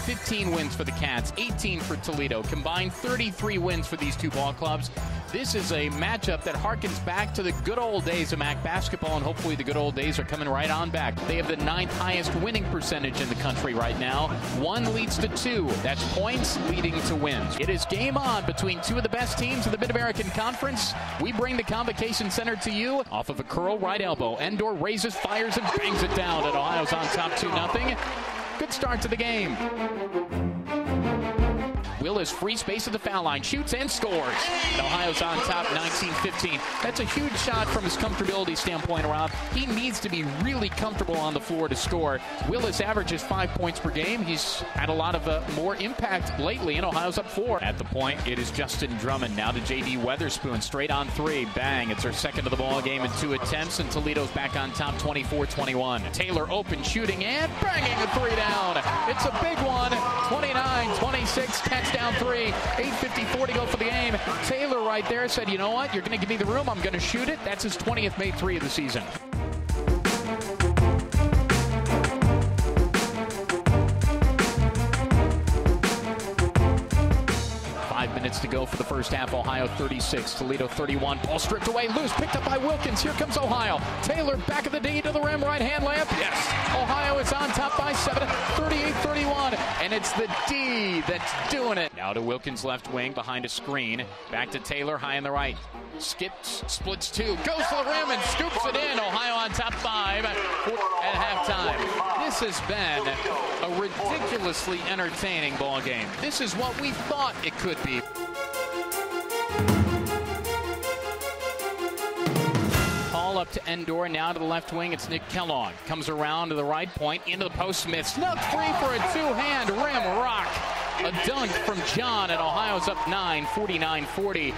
15 wins for the Cats, 18 for Toledo. Combined 33 wins for these two ball clubs. This is a matchup that harkens back to the good old days of MAC basketball, and hopefully the good old days are coming right on back. They have the 9th highest winning percentage in the country right now. 1 leads to 2. That's points leading to wins. It is game on between two of the best teams in the Mid-American Conference. We bring the Convocation Center to you off of a curl right elbow. Endor raises, fires, and bangs it down, and Ohio's on top 2-0. Good start to the game. Willis, free space at the foul line, shoots and scores. And Ohio's on top 19-15. That's a huge shot from his comfortability standpoint, Rob. He needs to be really comfortable on the floor to score. Willis averages 5 points per game. He's had a lot of more impact lately, and Ohio's up 4. At the point, it is Justin Drummond. Now to J.D. Weatherspoon, straight on 3. Bang, it's her second of the ball game in 2 attempts, and Toledo's back on top 24-21. Taylor open shooting and banging a 3 down. It's a big one. 29-26, Cats down 3, 8:54 to go for the game. Taylor right there said, you know what, you're going to give me the room, I'm going to shoot it. That's his 20th made 3 of the season. Minutes to go for the first half. Ohio 36, Toledo 31. Ball stripped away, loose, picked up by Wilkins. Here comes Ohio. Taylor back of the D to the rim, right hand layup. Yes. Ohio is on top by 7, 38-31. And it's the D that's doing it. Now to Wilkins left wing behind a screen. Back to Taylor, high on the right. Skips, splits 2, goes to the rim and scoops it in. Ohio on top 5 at halftime. This has been a ridiculously entertaining ball game. This is what we thought it could be. Ball up to Endor, now to the left wing. It's Nick Kellogg. Comes around to the right point, into the post. Smith snuck free for a 2-hand rim rock. A dunk from John, and Ohio's up 9, 49-40.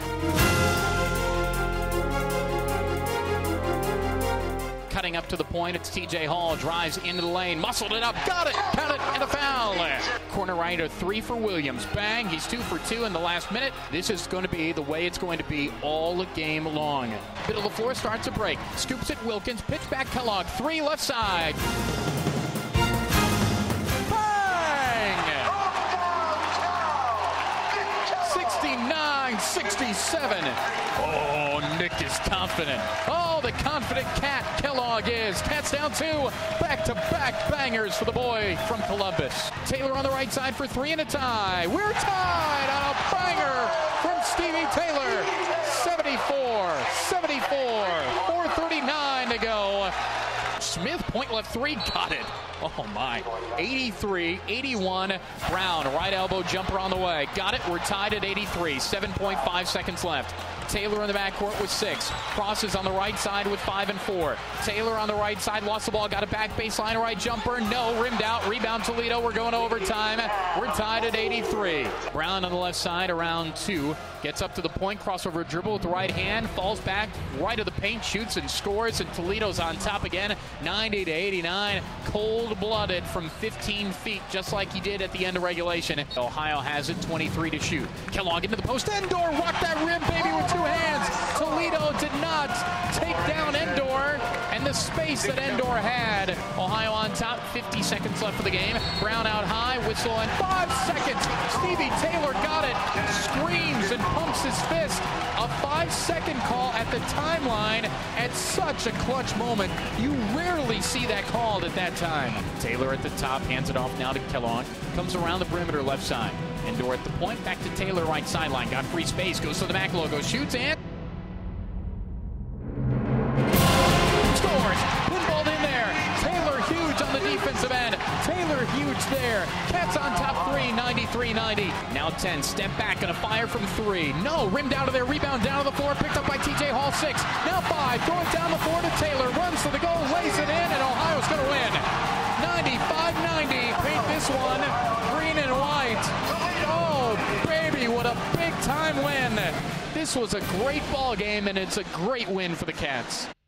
Cutting up to the point, it's TJ Hall, drives into the lane, muscled it up, got it, count it, and a foul. Corner right, a 3 for Williams. Bang, he's 2 for 2 in the last minute. This is going to be the way it's going to be all game long. Middle of the floor starts to break. Scoops it, Wilkins, pitch back Kellogg, 3 left side. Bang! 69-67. Oh, Nick is confident. Oh, the confident Cat Kellogg is. Cats down 2. Back-to-back bangers for the boy from Columbus. Taylor on the right side for 3 and a tie. We're tied on a banger from Stevie Taylor. 74-74. 4:39 to go. Smith, point left 3, got it. Oh my. 83-81. Brown, right elbow jumper on the way. Got it. We're tied at 83. 7.5 seconds left. Taylor in the backcourt with 6. Crosses on the right side with 5 and 4. Taylor on the right side, lost the ball, got a back baseline right jumper. No, rimmed out. Rebound Toledo. We're going to overtime. We're tied at 83. Brown on the left side, around 2. Gets up to the point, crossover dribble with the right hand, falls back, right of the paint, shoots and scores, and Toledo's on top again, 90-89. Cold-blooded from 15 feet, just like he did at the end of regulation. Ohio has it, 23 to shoot. Kellogg into the post. Endor rocked that rim, baby, with 2 hands. Toledo did not take down Endor, and the space that Endor had. Ohio on top, 50 seconds left for the game. Brown out high, whistle, and 5 seconds. Stevie Taylor got it, screams and pumps his fist. A 5-second call at the timeline at such a clutch moment. You rarely see that called at that time. Taylor at the top, hands it off now to Kellogg. Comes around the perimeter left side. Endor at the point, back to Taylor right sideline. Got free space, goes to the MAC logo, shoots and scores. Pinballed in there. Taylor huge on the defensive end. Taylor huge there. Cats on top 3, 93-90. Now 10, step back and a fire from 3. No, rimmed out of there, rebound down to the floor, picked up by TJ Hall, 6. Now 5, throw it down the floor to Taylor, runs to the goal, lays it in, and Ohio's going to win. 95-90, paint this one green and white. Oh, baby, what a big-time win. This was a great ball game, and it's a great win for the Cats.